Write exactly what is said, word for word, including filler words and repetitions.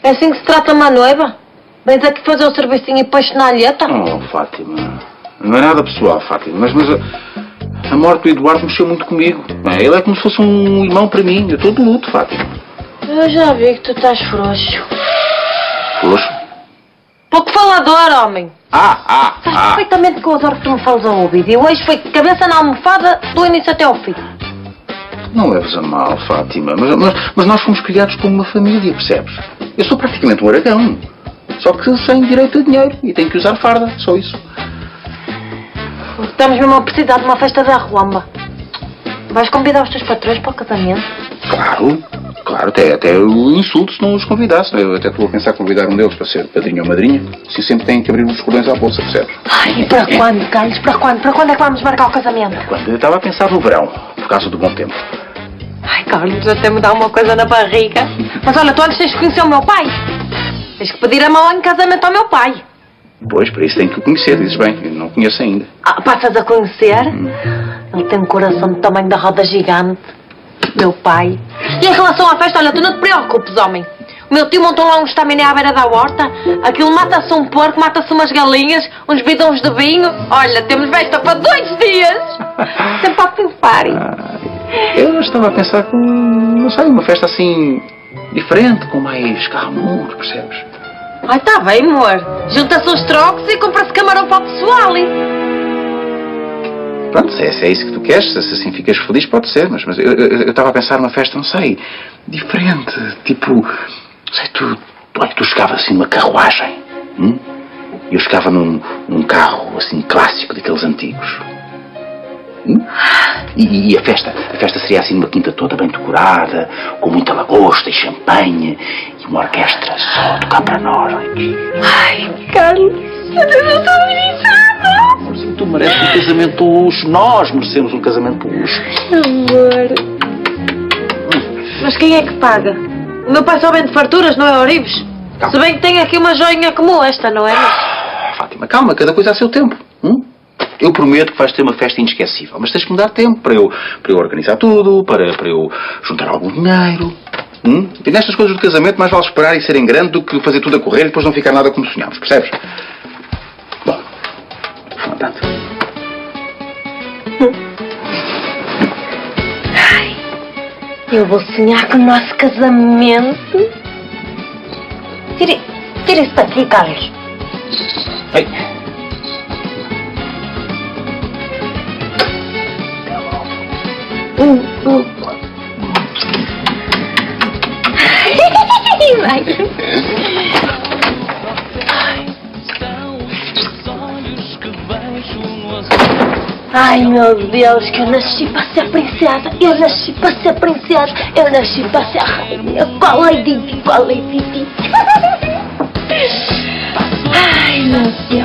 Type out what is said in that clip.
É assim que se trata uma noiva? Vens aqui fazer o serviço e depois na alheta? Oh, Fátima. Não é nada pessoal, Fátima, mas, mas a, a morte do Eduardo mexeu muito comigo. Ele é como se fosse um irmão para mim. Eu estou de luto, Fátima. Eu já vi que tu estás frouxo. Frouxo? Pouco falador, homem. Ah, ah, Sabes ah. perfeitamente que eu adoro que tu me falas ao ouvido. E hoje foi cabeça na almofada do início até ao fim. Não leves a mal, Fátima, mas, mas, mas nós fomos criados como uma família, percebes? Eu sou praticamente um aragão. Só que sem direito a dinheiro e tenho que usar farda, só isso. Estamos mesmo a precisar de uma festa da Ruamba. Vais convidar os teus patrões para o casamento? Claro, claro, até, até eu insulto se não os convidasse. Eu até estou a pensar em convidar um deles para ser padrinho ou madrinha. Assim sempre têm que abrir os cordões à bolsa, percebes? Ai, e para quando, Carlos? Para quando? Para quando é que vamos marcar o casamento? Quando eu estava a pensar no verão, por causa do bom tempo. Ai, Carlos, até me dá uma coisa na barriga. Mas olha, tu antes tens que conhecer o meu pai. Tens que pedir a mão em casamento ao meu pai. Pois, para isso tenho que o conhecer, dizes bem. Eu não conheço ainda. Ah, passas a conhecer? Hum. Ele tem um coração do tamanho da roda gigante. Meu pai. E em relação à festa, olha, tu não te preocupes, homem. O meu tio montou lá um estaminé à beira da horta. Aquilo mata-se um porco, mata-se umas galinhas, uns bidões de vinho. Olha, temos festa para dois dias. Sempre a pensar. Ah, eu estava a pensar com, não sei, uma festa assim, diferente, com mais calmo, percebes? Ai, tá bem, amor. Junta-se os trocos e compra-se camarão para o pessoal. Hein? Pronto, se é, se é isso que tu queres, se assim ficas feliz, pode ser, mas, mas eu estava a pensar numa festa, não sei, diferente, tipo, não sei, tu, olha, tu chegavas assim numa carruagem, hum? Eu chegava num, num carro, assim, clássico, daqueles antigos. Hum? E, e a festa, a festa seria assim numa quinta toda bem decorada, com muita lagosta e champanhe, e uma orquestra só a tocar para nós. Ai, Carlos, eu não estou organizada. Amorzinho, tu mereces um casamento luxo, nós merecemos um casamento luxo. Amor. Mas quem é que paga? O meu pai só vende farturas, não é Orives? Calma. Se bem que tem aqui uma joinha como esta, não é? Ah, Fátima, calma, cada coisa a seu tempo. Hum? Eu prometo que vais ter uma festa inesquecível, mas tens que me dar tempo para eu, para eu organizar tudo, para, para eu juntar algum dinheiro. Hum? E nestas coisas do casamento mais vale esperar e ser em grande do que fazer tudo a correr e depois não ficar nada como sonhámos, percebes? Bom, não tanto. Ai, eu vou sonhar com o nosso casamento. Tira, tira isso daqui, Carlos. Ei. Hum, hum. Vai. Ai, meu Deus, que eu nasci para ser princesa. Eu nasci para ser princesa. Eu nasci para ser rainha. Qual é Didi? Qual é Didi? Ai, meu Deus.